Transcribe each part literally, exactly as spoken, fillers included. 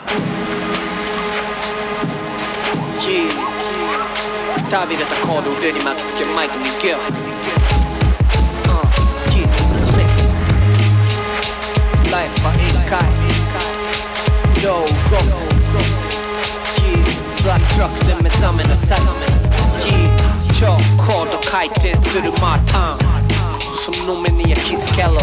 くたびれたコード腕に巻きつけマイク握る。ライフは一回どうごスラックトラックで目覚めなさい。超高度回転するマーターン、その目に焼き付けろ。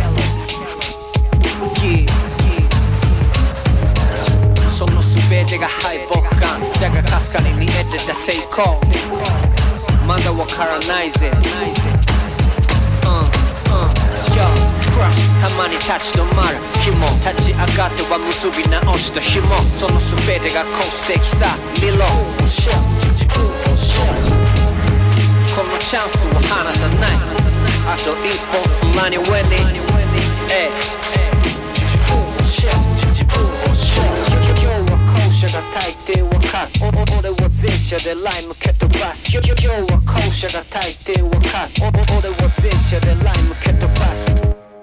その全てが敗北感だがかすかに見えてた成功まだわからないぜ。クラッシュたまに立ち止まる紐立ち上がっては結び直した紐その全てが功績さ見ろ。このチャンスを離さないあと一歩空に上に今日は後者が大抵わかる俺は前者でライム蹴飛ばす今日は後者が大抵わかる俺は前者でライム蹴飛ばす。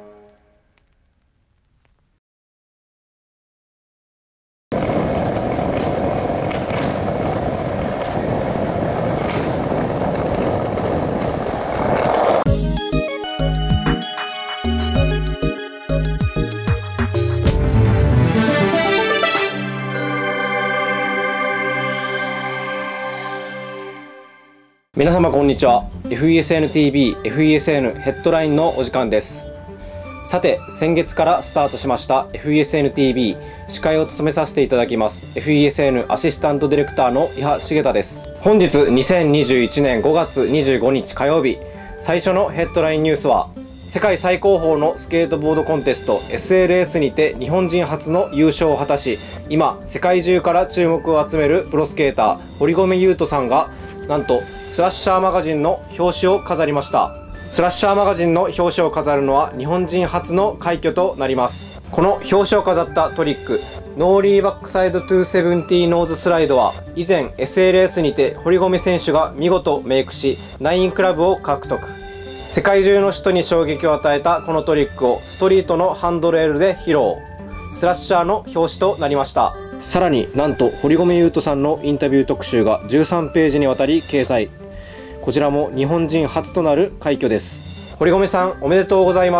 皆様こんにちは。 エフイーエスエヌティービー エフイーエスエヌ ヘッドラインのお時間です。さて先月からスタートしました エフイーエスエヌティービー 司会を務めさせていただきます エフイーエスエヌ アシスタントディレクターの伊波重太です。本日にせんにじゅういちねんごがつにじゅうごにち火曜日、最初のヘッドラインニュースは世界最高峰のスケートボードコンテスト エスエルエス にて日本人初の優勝を果たし、今世界中から注目を集めるプロスケーター堀米雄斗さんがなんとスラッシャーマガジンの表紙を飾りました。スラッシャーマガジンの表紙を飾るのは日本人初の快挙となります。この表紙を飾ったトリックノーリーバックサイドトゥーセブンティーノーズスライドは以前 エスエルエス にて堀米選手が見事メイクしナインクラブを獲得。世界中の人に衝撃を与えたこのトリックをストリートのハンドレールで披露。スラッシャーの表紙となりました。さらになんと堀米雄斗さんのインタビュー特集がじゅうさんページにわたり掲載。こちらも日本人初となる快挙です。堀米さんおめでとうございます。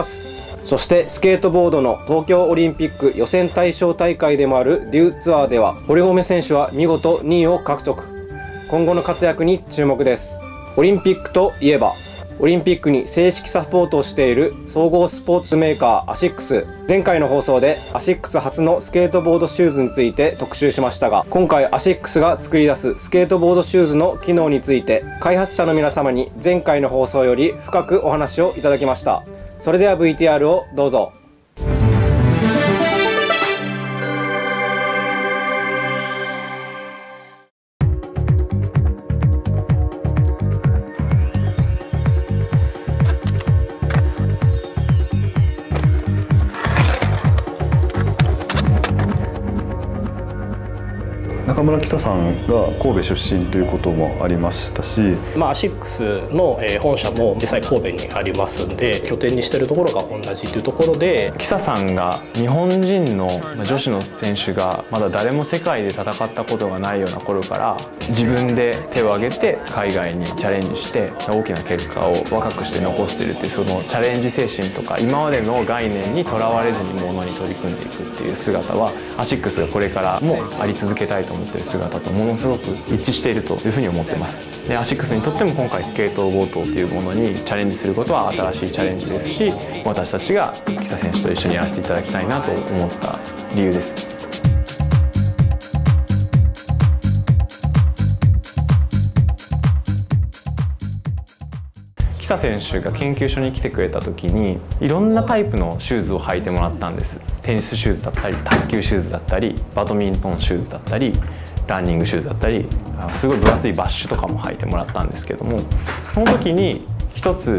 そしてスケートボードの東京オリンピック予選対象大会でもあるデューツアーでは堀米選手は見事にいを獲得。今後の活躍に注目です。オリンピックといえばオリンピックに正式サポートをしている総合スポーツメーカーアシックス。前回の放送でアシックス初のスケートボードシューズについて特集しましたが、今回アシックスが作り出すスケートボードシューズの機能について開発者の皆様に前回の放送より深くお話をいただきました。それでは ブイティーアール をどうぞ。 中村喜沙さんが神戸出身ということもありましたし、 まあ、アシックスの本社も実際神戸にありますんで拠点にしてるところが同じというところで、 喜沙さんが日本人の女子の選手がまだ誰も世界で戦ったことがないような頃から自分で手を挙げて海外にチャレンジして大きな結果を若くして残しているっていう、そのチャレンジ精神とか今までの概念にとらわれずにものに取り組んでいくっていう姿はアシックスがこれからもあり続けたいと思っている姿とものすごく一致しているというふうに思ってます。でアシックスにとっても今回スケートボードというものにチャレンジすることは新しいチャレンジですし、私たちが喜沙選手と一緒にやらせていただきたいなと思った理由です。喜沙選手が研究所に来てくれた時にいろんなタイプのシューズを履いてもらったんです。テニスシューズだったり卓球シューズだったりバドミントンシューズだったりランニングシューズだったりすごい分厚いバッシュとかも履いてもらったんですけども、その時に一つ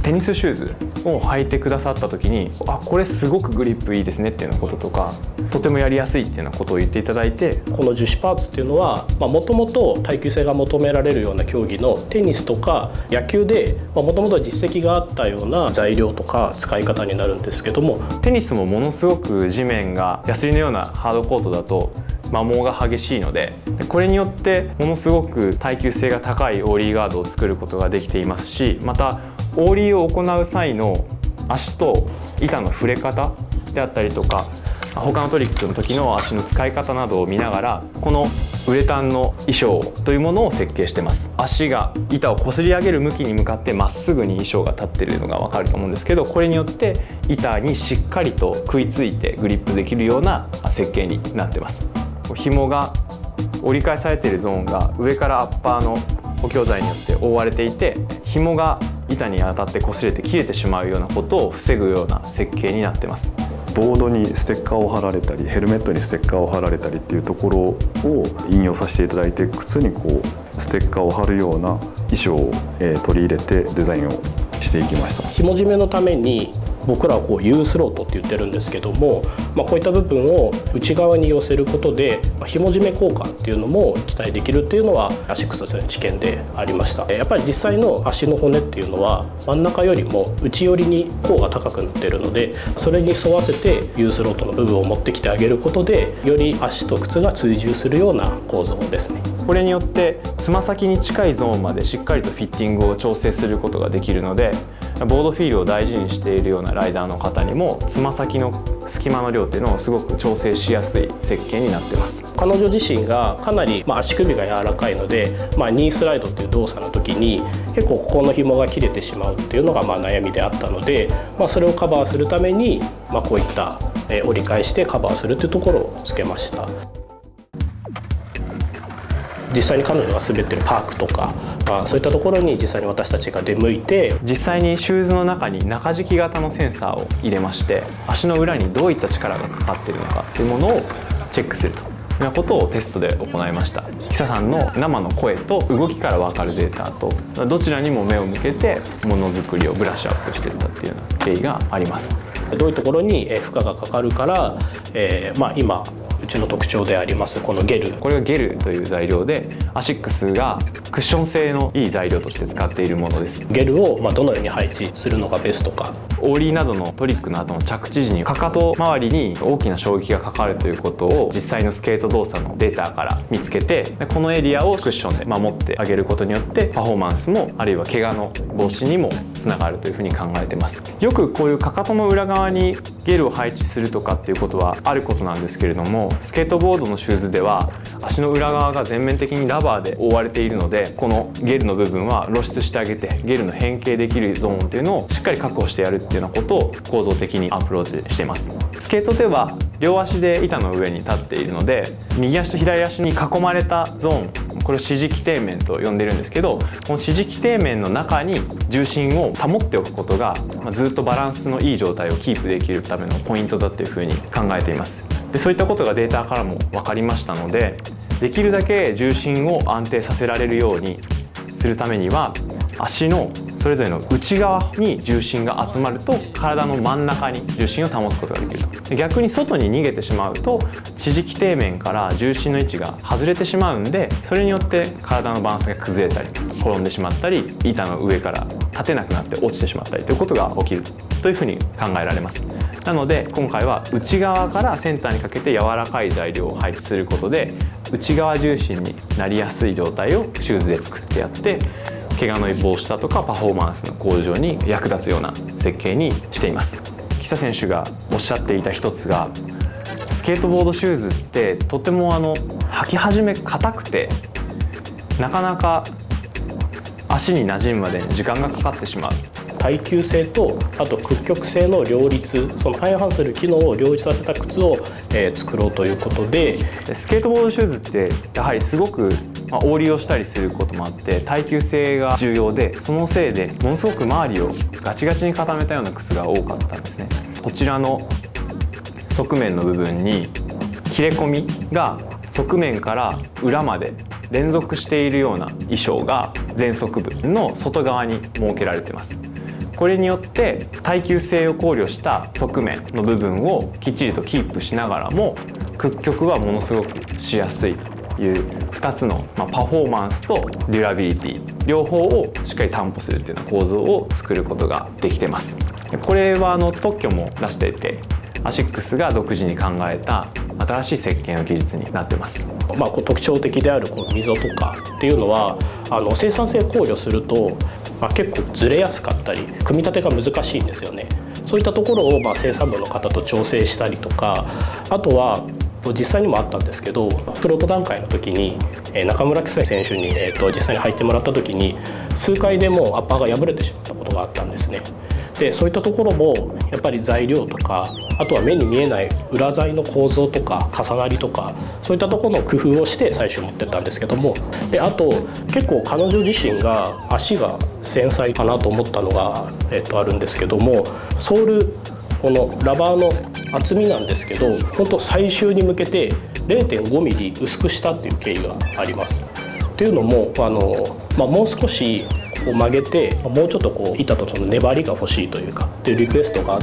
テニスシューズを履いてくださった時に「あ、これすごくグリップいいですね」っていうようなこととか、とてもやりやすいっていうようなことを言っていただいて、 この樹脂パーツっていうのはもともと耐久性が求められるような競技のテニスとか野球でもともと実績があったような材料とか使い方になるんですけども、 テニスもものすごく地面がヤスリのようなハードコートだと摩耗が激しいので、これによってものすごく耐久性が高いオーリーガードを作ることができていますし、またオーリーを行う際の足と板の触れ方であったりとか、他のトリックの時の足の使い方などを見ながら、このウレタンの衣装というものを設計してます。足が板を擦り上げる向きに向かってまっすぐに衣装が立っているのが分かると思うんですけど、これによって板にしっかりと食いついてグリップできるような設計になってます。紐が折り返されているゾーンが上からアッパーの補強材によって覆われていて、紐が板に当たって擦れて切れてしまうようなことを防ぐような設計になってます。 ボードにステッカーを貼られたりヘルメットにステッカーを貼られたりっていうところを引用させていただいて、靴にこうステッカーを貼るような衣装を、えー、取り入れてデザインをしていきました。 紐締めのために僕らはこう U スロートって言ってるんですけども、まあ、こういった部分を内側に寄せることで、まあ、紐締め効果っていうのも期待できるっていうのはアシックスとしての知見でありました。やっぱり実際の足の骨っていうのは真ん中よりも内寄りに甲が高くなっているので、それに沿わせて U スロートの部分を持ってきてあげることで、より足と靴が追従するような構造ですね。 これによってつま先に近いゾーンまでしっかりとフィッティングを調整することができるので、ボードフィールを大事にしているようなライダーの方にもつま先の隙間の量っていうのをすごく調整しやすい設計になってます。 彼女自身がかなり、まあ、足首が柔らかいので、まあ、ニースライドっていう動作の時に結構ここの紐が切れてしまうっていうのがまあ悩みであったので、まあ、それをカバーするために、まあ、こういった、えー、折り返してカバーするっていうところをつけました。実際に彼女が滑ってるパークとか、まあ、そういったところに実際に私たちが出向いて、 実際にシューズの中に中敷き型のセンサーを入れまして、足の裏にどういった力がかかっているのかっていうものをチェックするというようなことをテストで行いました。久さんの生の声と動きから分かるデータとどちらにも目を向けてものづくりをブラッシュアップしていったっていうような経緯があります。 どういうところに負荷がかかるから、えーまあ、今うちの特徴でありますこのゲル、 これがゲルという材料で、アシックスがクッション性のいい材料として使っているものです。 ゲルをまあどのように配置するのがベストか、 オーリーなどのトリックの後の着地時にかかと周りに大きな衝撃がかかるということを実際のスケート動作のデータから見つけて、このエリアをクッションで守ってあげることによってパフォーマンスもあるいは怪我の防止にもつながるというふうに考えています。よくこういうかかとの裏側にゲルを配置するとかっていうことはあることなんですけれども、スケートボードのシューズでは足の裏側が全面的にラバーで覆われているので、このゲルの部分は露出してあげてゲルの変形できるゾーンっていうのをしっかり確保してやるっていうようなことを構造的にアプローチしています。スケートでは両足で板の上に立っているので、右足と左足に囲まれたゾーン、これを支持基底面と呼んでるんですけど、この支持基底面の中に重心を保っておくことが、まあ、ずっとバランスのいい状態をキープできるためのポイントだっていうふうに考えています。でそういったことがデータからも分かりましたので、できるだけ重心を安定させられるようにするためには、足のそれぞれの内側に重心が集まると体の真ん中に重心を保つことができると。逆に外に逃げてしまうと支持基底面から重心の位置が外れてしまうんで、それによって体のバランスが崩れたり転んでしまったり、板の上から立てなくなって落ちてしまったりということが起きるというふうに考えられます。なので今回は内側からセンターにかけて柔らかい材料を配置することで、内側重心になりやすい状態をシューズで作ってやって、怪我の防止だとかパフォーマンスの向上に役立つような設計にしています。久選手がおっしゃっていた一つが、スケートボードシューズってとてもあの履き始め硬くて、なかなか足に馴染むまでに時間がかかってしまう。 耐久性とあと屈曲性の両立、その相反する機能を両立させた靴を、えー、作ろうということで、 スケートボードシューズってやはりすごくまあ、オーリーをしたりすることもあって耐久性が重要で、そのせいでものすごく周りをガチガチに固めたような靴が多かったんですね。こちらの側面の部分に切れ込みが側面から裏まで連続しているような衣装が前足部の外側に設けられています。ここれによって耐久性を考慮した側面の部分をきっちりとキープしながらも屈曲はものすごくしやすいというふたつの、まあ、パフォーマンスとデュラビリティ両方をしっかり担保するというような構造を作ることができてます。これはあの特許も出していて、アシックスが独自に考えた新しい設計の技術になってます。 まあ、こう特徴的であるこの溝とかっていうのはあの生産性考慮すると、まあ、結構ずれやすかったり組み立てが難しいんですよね。そういったところをまあ生産部の方と調整したりとか、あとは実際にもあったんですけど、プロト段階の時に中村紀沙選手に、えー、と実際に入ってもらった時に数回でもうアッパーが破れてしまったことがあったんですね。でそういったところもやっぱり材料とか、あとは目に見えない裏材の構造とか重なりとか、そういったところの工夫をして最初持ってったんですけども、であと結構彼女自身が足が繊細かなと思ったのが、えっと、あるんですけども、ソールこのラバーの厚みなんですけど、本当最終に向けて れいてんごミリ薄くしたっていう経緯があります。っていうのもあの、まあ、もう少しこう曲げてもうちょっとこう板とその粘りが欲しいというかっていうリクエストがあって、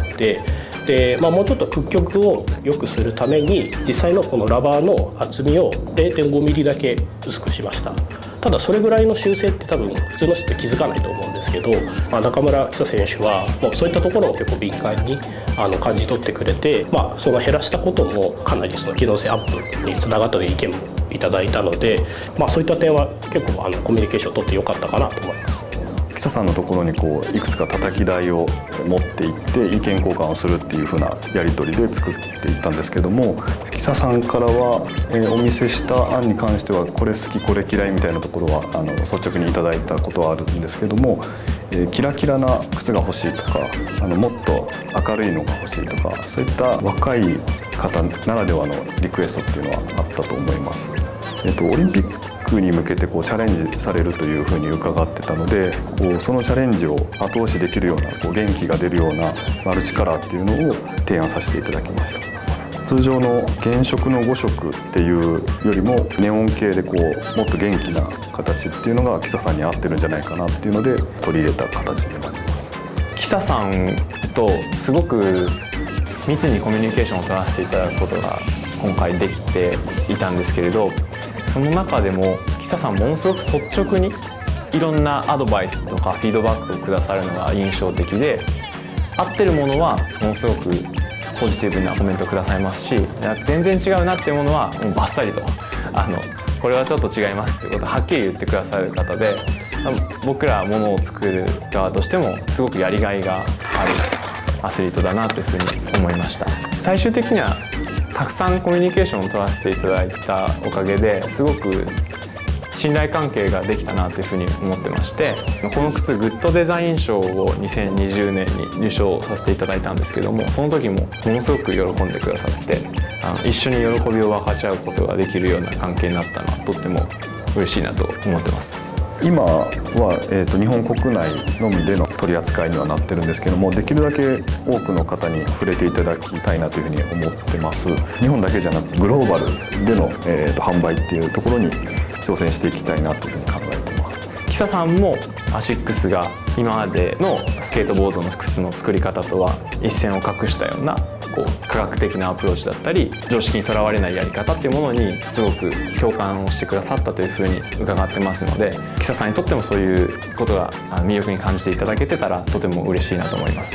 で、まあ、もうちょっと屈曲を良くするために実際のこのラバーの厚みを れいてんごミリだけ薄くしました。ただそれぐらいの修正って多分普通の人って気づかないと思うんですけど、まあ、中村紀沙選手はもうそういったところを結構敏感にあの感じ取ってくれて、まあ、その減らしたこともかなりその機能性アップにつながったという意見もいただいたので、まあ、そういった点は結構あのコミュニケーションを取ってよかったかなと思います。 紀沙さんのところにこういくつか叩き台を持っていって意見交換をするっていう風なやり取りで作っていったんですけども、紀沙さんからは、えー、お見せした案に関してはこれ好きこれ嫌いみたいなところはあの率直にいただいたことはあるんですけども、えー、キラキラな靴が欲しいとか、あのもっと明るいのが欲しいとか、そういった若い方ならではのリクエストっていうのはあったと思います。えっと、オリンピックに向けてこうチャレンジされるというふうに伺ってたので、こうそのチャレンジを後押しできるようなこう元気が出るようなマルチカラーっていうのを提案させていただきました。通常の原色のご色っていうよりもネオン系でこうもっと元気な形っていうのが紀沙さんに合ってるんじゃないかなっていうので取り入れた形になります。 紀沙さんとすごく密にコミュニケーションを取らせていただくことが今回できていたんですけれど、その中でも紀沙さんものすごく率直にいろんなアドバイスとかフィードバックをくださるのが印象的で、合ってるものはものすごくポジティブなコメントくださいますし、全然違うなっていうものはもうバッサリとあのこれはちょっと違いますっていうことをはっきり言ってくださる方で、僕らものを作る側としてもすごくやりがいがあるアスリートだなというふうに思いました。最終的にはたくさんコミュニケーションを取らせていただいたおかげですごく信頼関係ができたなというふうに思ってまして、この靴グッドデザイン賞をにせんにじゅうねんに受賞させていただいたんですけども、その時もものすごく喜んでくださって、あの一緒に喜びを分かち合うことができるような関係になったのはとっても嬉しいなと思ってます。 今は、えーと、日本国内のみでの取り扱いにはなってるんですけども、できるだけ多くの方に触れていただきたいなというふうに思ってます。日本だけじゃなくグローバルでの、えーと、販売っていうところに挑戦していきたいなというふうに考えてます。 紀沙さんもアシックスが今までのスケートボードの靴の作り方とは一線を画したようなこう科学的なアプローチだったり常識にとらわれないやり方っていうものにすごく共感をしてくださったというふうに伺ってますので、紀沙さんにとってもそういうことが魅力に感じていただけてたらとても嬉しいなと思います。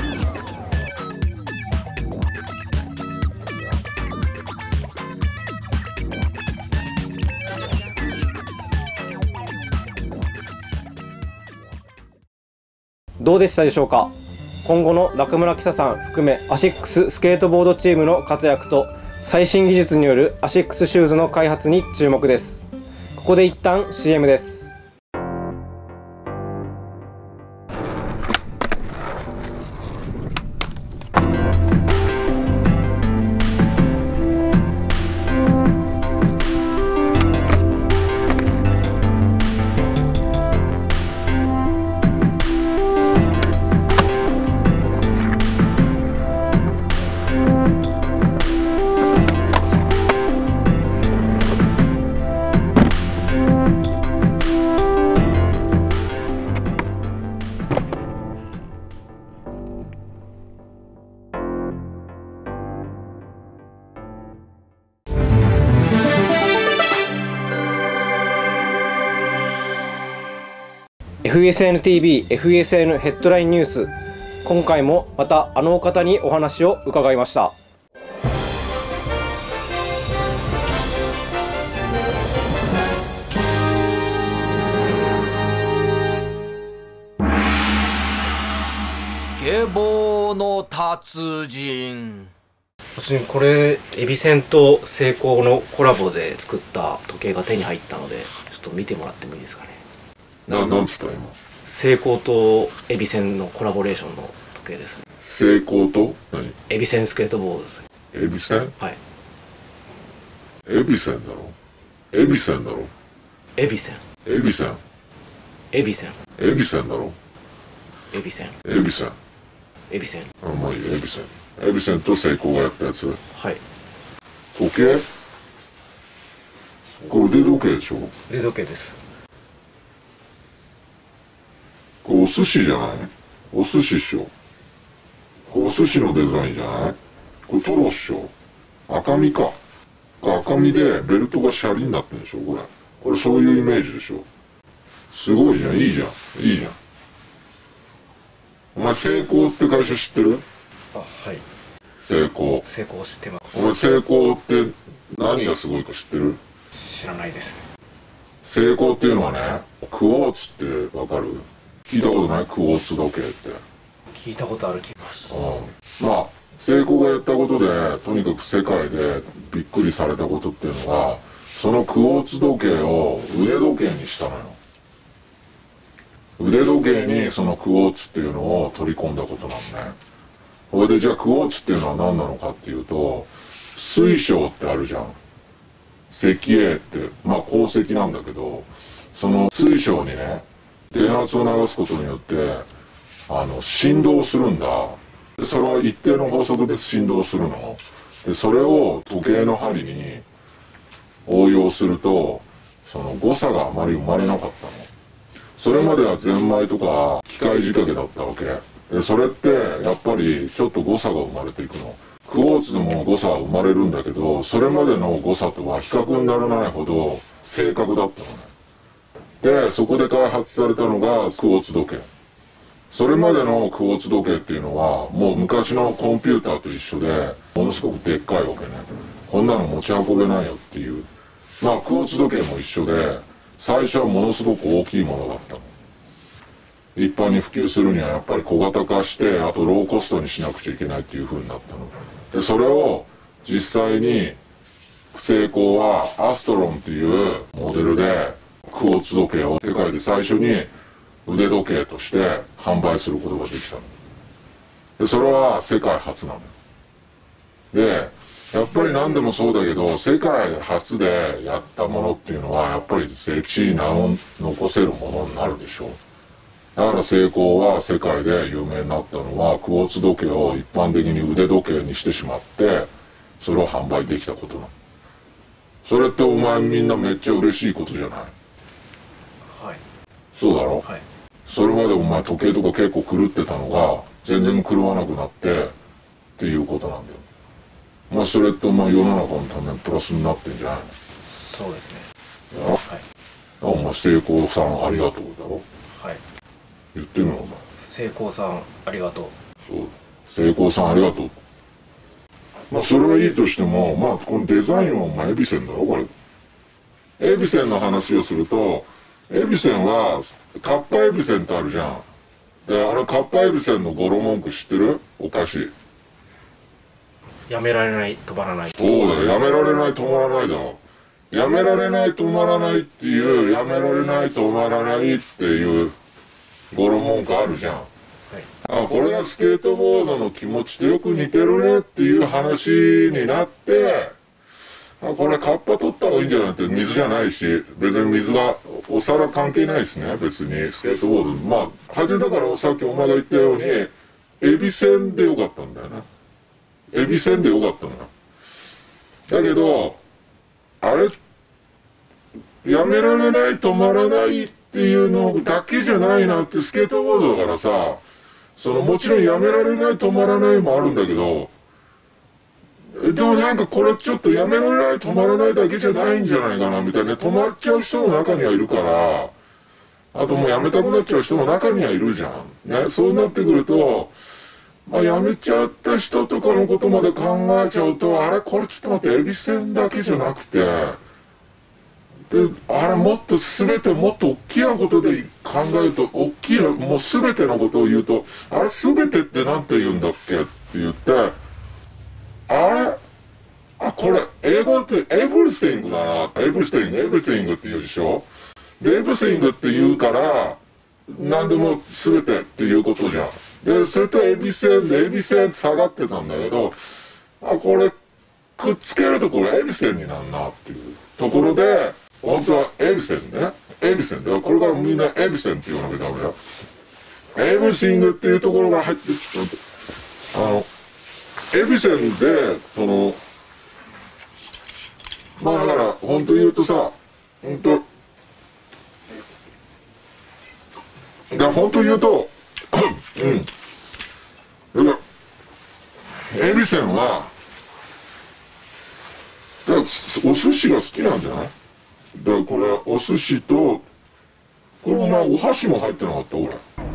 どうでしたでしょうか。今後の中村紀沙さん含めアシックススケートボードチームの活躍と最新技術によるアシックスシューズの開発に注目です。ここで一旦 シーエム です。 エフイーエスエヌティービー、エフイーエスエヌ ヘッドラインニュース。今回もまたあのお方にお話を伺いました。 スケボーの達人。 これエビセンとセイコーのコラボで作った時計が手に入ったので、ちょっと見てもらってもいいですかね。 な、なんつった今。 セイコーとエビセンのコラボレーションの時計ですね。 セイコーと何？ エビセンスケートボードです。 エビセン？ はい。 エビセンだろ。エビセンだろ。 エビセン。 エビセン。 エビセン。 エビセンだろ。 エビセン。 エビセン。 エビセン。 あ、まあいいよ、エビセン。エビセンとセイコーがやったやつ。 はい。 時計？これ腕時計でしょ？ 腕時計です。 これお寿司じゃない？お寿司っしょ。これお寿司のデザインじゃない？これトロっしょ。赤身か。赤身でベルトがシャリになってるでしょ、これ。これそういうイメージでしょ。すごいじゃん、いいじゃん、いいじゃん。お前セイコーって会社知ってる？ あ、はい。 セイコー。 セイコー知ってます。 お前セイコーって何がすごいか知ってる？ 知らないですね。 セイコーっていうのはね、クォーツってわかる？聞いたことない？クォーツ時計って。 聞いたことある気がします。 うん。まあ、セイコーがやったことで、とにかく世界でびっくりされたことっていうのが、そのクォーツ時計を腕時計にしたのよ。腕時計にそのクォーツっていうのを取り込んだことなのね。それでじゃあクォーツっていうのは何なのかっていうと、水晶ってあるじゃん。石英って、まあ鉱石なんだけど、その水晶にね、電圧を流すことによって、あの、振動するんだ。でそれは一定の法則で振動するの。で、それを時計の針に応用すると、その誤差があまり生まれなかったの。それまではゼンマイとか機械仕掛けだったわけ。で、それってやっぱりちょっと誤差が生まれていくの。クォーツでも誤差は生まれるんだけど、それまでの誤差とは比較にならないほど正確だったのね。で、そこで開発されたのがクォーツ時計。それまでのクォーツ時計っていうのは、もう昔のコンピューターと一緒で、ものすごくでっかいわけね。こんなの持ち運べないよっていう。まあ、クォーツ時計も一緒で、最初はものすごく大きいものだったの。一般に普及するにはやっぱり小型化して、あとローコストにしなくちゃいけないっていう風になったの。で、それを実際に、セイコーはアストロンっていうモデルで、クォーツ時計を世界で最初に腕時計として販売することができたの。で、それは世界初なの。で、やっぱり何でもそうだけど、世界初でやったものっていうのは、やっぱり歴史に名を残せるものになるでしょう。だからセイコーは世界で有名になったのは、クォーツ時計を一般的に腕時計にしてしまって、それを販売できたことなの。それってお前みんなめっちゃ嬉しいことじゃない？ はい。 そうだろ？ はい。 それまでお前時計とか結構狂ってたのが、全然狂わなくなって、っていうことなんだよ。まあそれってお前世の中のためにプラスになってんじゃないの？ そうですね。 やろ？はい。お前セイコーさんありがとうだろ？ はい。 言ってみろお前。 セイコーさんありがとう。 そう。セイコーさんありがとう。まあそれはいいとしても、まあこのデザインはお前エビセンだろこれ。エビセンの話をすると、エビセンはカッパエビセンってあるじゃん。で、あのカッパエビセンの語呂文句知ってる？お菓子。 やめられない、止まらない。 そうだよ、やめられない、止まらないだろ。やめられない、止まらないっていう、やめられない、止まらないっていう語呂文句あるじゃん。はい、あ、これがスケートボードの気持ちとよく似てるねっていう話になって、あ、これカッパ取った方がいいんじゃないって、水じゃないし、別に水が、お皿関係ないですね、別にスケートボード。まあ、はじめだからさっきお前が言ったように、エビせんでよかったんだよね。エビせんでよかったのよ。だけど、あれ、やめられない、止まらないっていうのだけじゃないなって、スケートボードだからさ、そのもちろんやめられない、止まらないもあるんだけど、でもなんかこれちょっとやめられない、止まらないだけじゃないんじゃないかなみたいな、止まっちゃう人の中にはいるから、 あともうやめたくなっちゃう人も中にはいるじゃん。ね、そうなってくると、まあ、やめちゃった人とかのことまで考えちゃうと、あれこれちょっと待って、エビせんだけじゃなくて、で、あれもっと全てもっと大きなことで考えると、大きな、もう全てのことを言うと、あれ全てって何て言うんだっけって言って、あれあ、これ、英語ってエブリシングだな。エブリシング、エブリシングって言うでしょ。で、エブリシングって言うから、何でも全てっていうことじゃん。で、それとエビせんで、エビせんって下がってたんだけど、あ、これ、くっつけるとこれエビせんになるなっていうところで、本当はエビせんね。エビせんだよ。これからみんなエビせんって言わなきゃダメだよ。エブリシングっていうところが入って、ちょっと、あの、エビせんで、その、まあだから、本当言うとさ、本当、だから本当言うと、うん。だから、エビせんは、だからお寿司が好きなんじゃない？だからこれ、お寿司と、これもまあお箸も入ってなかった、俺。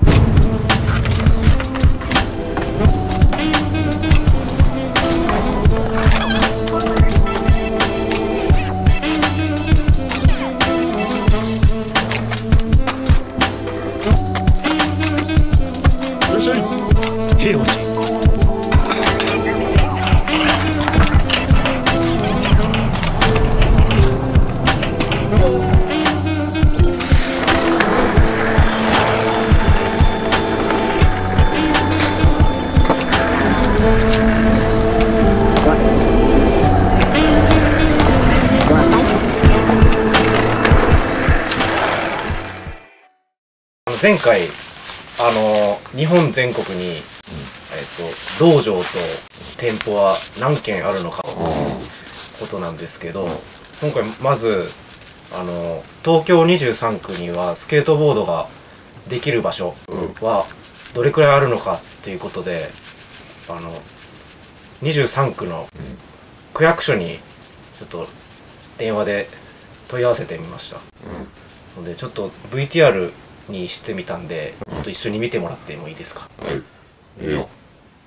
前回あの日本全国に、うん、えっと道場と店舗は何軒あるのかということなんですけど、今回まずあの東京にじゅうさんくにはスケートボードができる場所はどれくらいあるのかっていうことで、あのにじゅうさんくの区役所にちょっと電話で問い合わせてみました。のでちょっと ブイティーアール にしてみたんで、ちょっと一緒に見てもらってもいいですか？ はい、いいよ。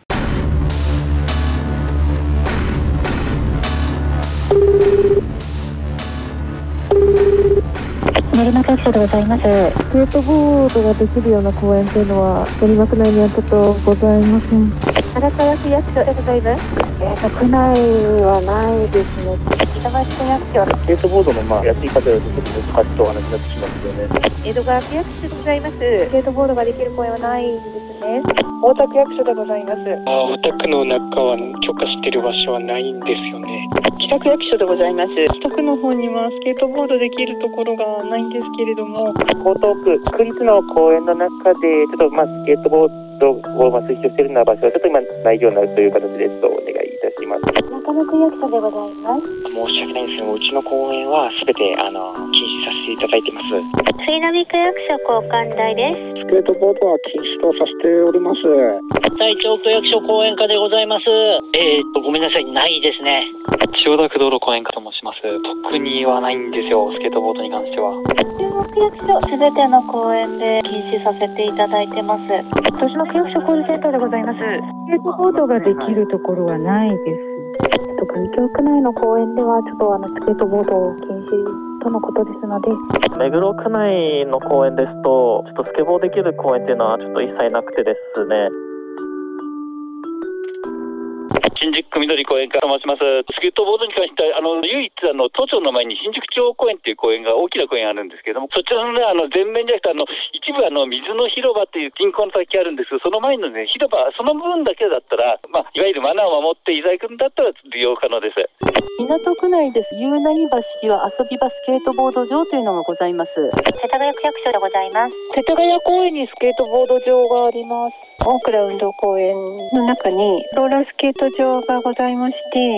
練馬区役所でございます。スケートボードができるような公園というのは練馬区内にはちょっとございません。荒川区役所でございます。えーと、区内はないですね。板橋区役所。 スケートボードのまあ安い方だとちょっと難しいとお話になってしまうんですよね。 江戸川区役所でございます。スケートボードができる公園はないんですね。大田区役所でございます。 あ、大田区の中は許可している場所はないんですよね。 北区役所でございます。北区の方にはスケートボードできるところがないんですけれども、 江東区区立の公園の中でちょっとまあスケートボードをまあ推奨しているような場所はちょっと今ないようなという形ですとお願いいたします。 中野区役所でございます。 申し訳ないんですけど、うちの公園はすべてあの禁止させていただいてます。 杉並区役所交換台です。 スケートボードは禁止とさせております。 西町区役所公園課でございます。えー、っとごめんなさい、ないですね。 千代田区道路公園課と申します。特にはないんですよ、スケートボードに関しては。 中央区役所すべての公園で禁止させていただいてます。豊島区役所コールセンターでございます。スケートボードができるところはないです。文京区内の公園ではちょっとあのスケートボードを禁止とのことですので、 目黒区内の公園ですとちょっとスケボーできる公園っていうのはちょっと一切なくてですね。 新宿区緑公園から申します。スケートボードに関しては、あの唯一あの都庁の前に新宿中央公園っていう公園が大きな公園あるんですけれども、そちらのね、あの前面じゃなくてあの一部あの水の広場っていう人工の先あるんですけど、その前のね広場その部分だけだったら、まあいわゆるマナーを守っていただくんだったら利用可能です。 港区内です。夕何橋は遊び場スケートボード場というのがございます。世田谷区役所でございます。世田谷公園にスケートボード場があります。大倉運動公園の中にローラースケート場がございまして、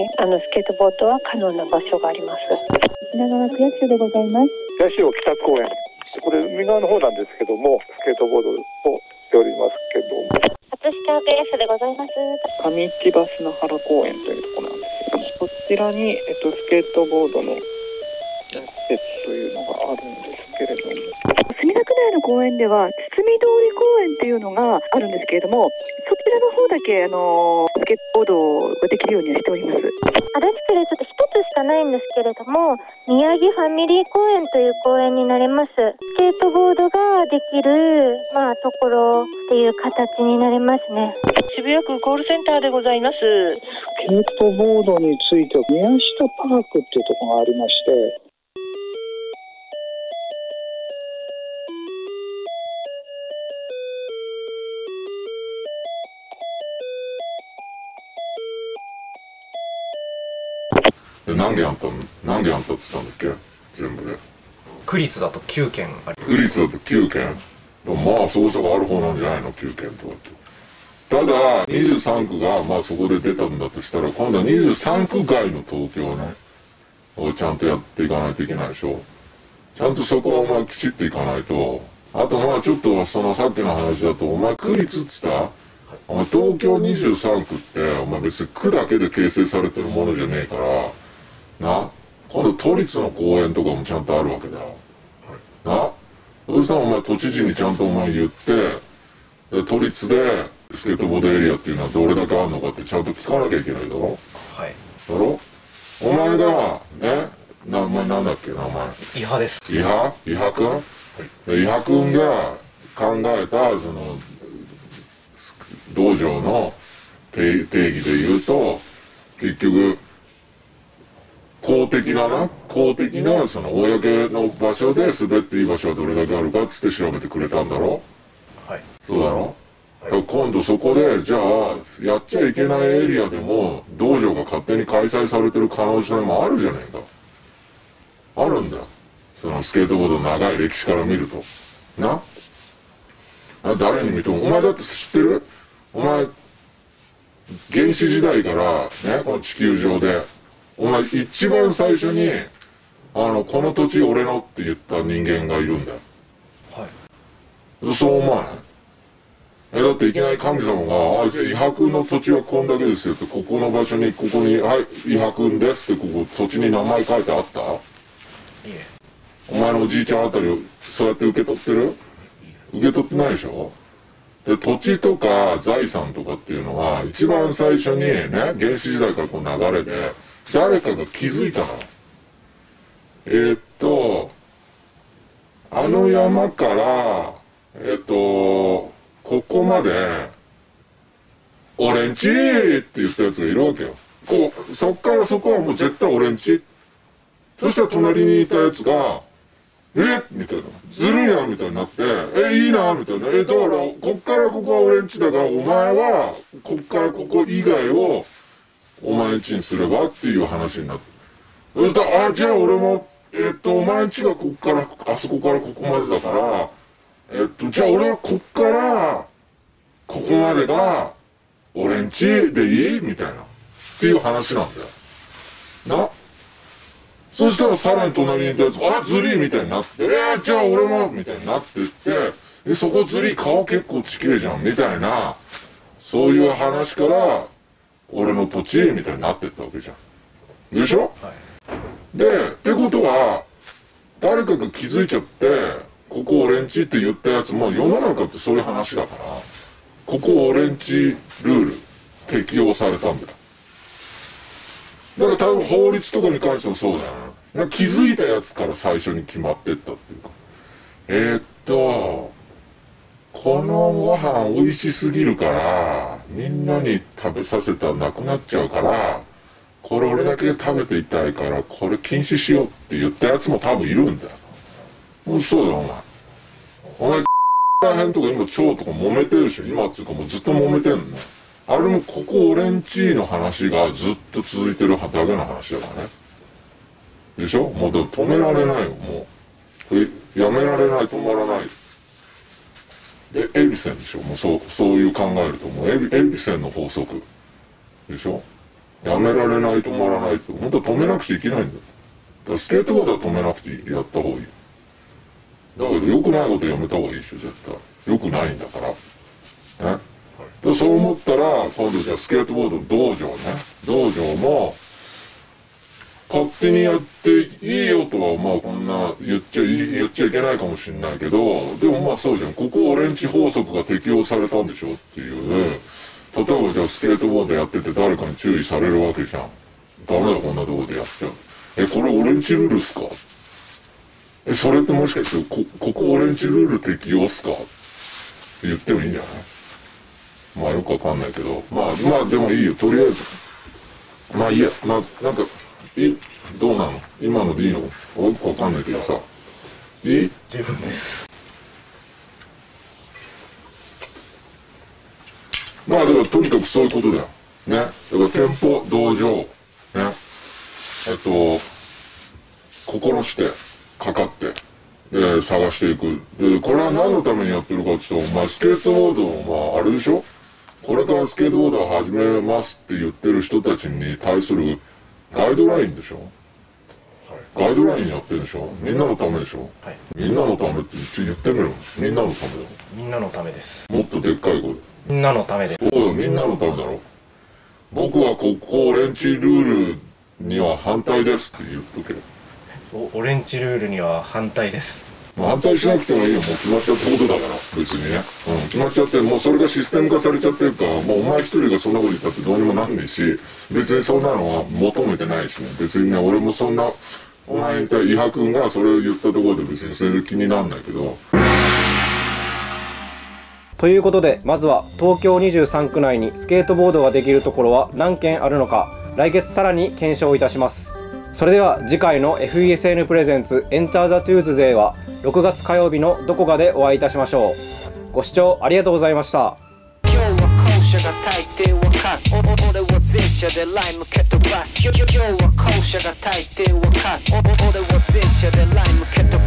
あのスケートボードは可能な場所があります。品川区役所でございます。 八潮北公園、これ海側の方なんですけども、スケートボードをしておりますけども。 葛飾区役所でございます。 上市橋の原公園というところなんですけども、こちらに、えっと、スケートボードの施設というのがあるんですけれども、 墨田区内の公園では堤通り公園というのがあるんですけれども、そちらの方だけあのスケートボードができるようにはしております。 足立区でちょっと一つしかないんですけれども、宮城ファミリー公園という公園になります。スケートボードができる、まあ、ところっていう形になりますね。 渋谷区コールセンターでございます。 スケートボードについては宮下パークっていうところがありまして、 で何件あったの何件あったって言ったんだっけ全部で。 区立だときゅうけんあり区立だときゅうけん。まあそこそこある方なんじゃないのきゅうけんとかって。ただにじゅうさんくがまあそこで出たんだとしたら、今度はにじゅうさんく外の東京ねをちゃんとやっていかないといけないでしょ。ちゃんとそこはお前きちっといかないと。あとまあちょっとそのさっきの話だと、お前区立っつった、お前東京にじゅうさんくってお前別に区だけで形成されてるものじゃねえからな。今度都立の公園とかもちゃんとあるわけだよな。そしたらお前都知事にちゃんとお前言って、で都立でスケートボードエリアっていうのはどれだけあるのかってちゃんと聞かなきゃいけないだろ。 はい。 だろ。お前がね、な、ま、なんだっけ名前。 伊波です。 伊波伊波くん、はい、伊波くんが考えたその道場の定義で言うと、結局公的なな公的なその公の場所で滑っていい場所はどれだけあるかっつって調べてくれたんだろ。 はい。 そうだろ。はい、今度そこでじゃあやっちゃいけないエリアでも道場が勝手に開催されてる可能性もあるじゃねえか。あるんだよ。そのスケートボードの長い歴史から見るとな。誰に見てもお前だって知ってる？お前原始時代からねこの地球上でお前一番最初にあのこの土地俺のって言った人間がいるんだよ。 はい。 そう思わない？えだっていきなり神様が「あじゃあ伊波くんの土地はこんだけですよ」ってここの場所にここに「はい伊波くんです」ってここ土地に名前書いてあった？いえ。お前のおじいちゃんあたりをそうやって受け取ってる？受け取ってないでしょ。で土地とか財産とかっていうのは一番最初にね原始時代からこう流れで誰かが気づいたの。えー、っとあの山からえー、っとここまで俺んちーって言ったやつがいるわけよ。こうそっからそこはもう絶対俺んち。そしたら隣にいたやつがえみたいな。ずるいなみたいになって、え、いいなみたいな。え、だから、こっからここは俺んちだから、お前は、こっからここ以外を、お前んちにすればっていう話になって。そしたら、あ、じゃあ俺も、えっと、お前んちがこっから、あそこからここまでだから、えっと、じゃあ俺はこっから、ここまでが、俺んちでいいみたいな。っていう話なんだよ。な？そしたらさらに隣にいたやつが、あ、ずりーみたいになって、えー、じゃあ俺もみたいになってって、で、そこずりー顔結構ちきれいじゃんみたいな、そういう話から、俺の土地みたいになってったわけじゃん。でしょ？はい、で、ってことは、誰かが気づいちゃって、ここ俺んちって言ったやつも、世の中ってそういう話だから、ここ俺んちルール適用されたんだよ。だから多分法律とかに関してもそうだよね。なんか気づいたやつから最初に決まってったっていうか。えー、っと、このご飯美味しすぎるから、みんなに食べさせたらなくなっちゃうから、これ俺だけ食べていたいから、これ禁止しようって言ったやつも多分いるんだよ。もうそうだよ、お前。お前、らへんとか今腸とか揉めてるでしょ。今っていうかもうずっと揉めてんの。あれもここ俺んちの話がずっと続いてるだけの話だからね。でしょ？もうだ止められないよ、もう。これやめられない、止まらない。で、エビセンでしょ？もうそう、そういう考えると、もうエビ、エビセンの法則。でしょ？やめられない、止まらないって、本当は止めなくちゃいけないんだよ。だからスケートボードは止めなくてやった方がいい。だけど良くないことやめた方がいいでしょ、絶対。良くないんだから。ね。でそう思ったら、今度じゃあスケートボード道場ね。道場も、 勝手にやっていいよとはまあこんな言っちゃい言っちゃいけないかもしれないけど、でもまあそうじゃん、ここ俺んち法則が適用されたんでしょっていう、例えばじゃあスケートボードやってて誰かに注意されるわけじゃん。ダメだこんなとこでやっちゃう。えこれ俺んちルールっすか。えそれってもしかしてこここ俺んちルール適用っすかって言ってもいいんじゃない。まあよくわかんないけど、まあまあでもいいよ、とりあえずまあいいや、まあなんかいいどうなの今のでいいの。よくわかんないけどさ、いい十分です。 まあだからとにかくそういうことだよね。だから店舗道場ね、えっと心してかかってで探していく。でこれは何のためにやってるかっていうと、お前スケートボードのまああれでしょ、これからスケートボードを始めますって言ってる人たちに対するガイドラインでしょ。ガイドラインやってるでしょ。みんなのためでしょ。はい、みんなのためって言ってみろ。みんなのためだろ。 みんなのためです。 もっとでっかい声。 みんなのためです。 そうだ、みんなのためだろ。僕はここ俺んちルールには反対ですって言っとけ。 お俺んちルールには反対です。 まあ反対しなくてもいいよ、もう決まっちゃったことだから別にね、うん、決まっちゃって、もうそれがシステム化されちゃってるから、もうお前一人がそんなこと言ったってどうにもなんねえし、別にそんなのは求めてないし、ね、別にね俺もそんなお前に対伊波君がそれを言ったところで別にそれで気になんないけど。 ということで、まずは東京にじゅうさんく内にスケートボードができるところは何件あるのか、来月さらに検証いたします。それでは次回の エフイーエスエヌ プレゼンツエンターザトゥーズデーはろくがつ火曜日のどこかでお会いいたしましょう。ご視聴ありがとうございました。 今日は校舎が大抵わかる。お俺は前者でライム蹴飛ばす。今日は校舎が大抵わかる。お俺は前者でライム蹴飛ばす。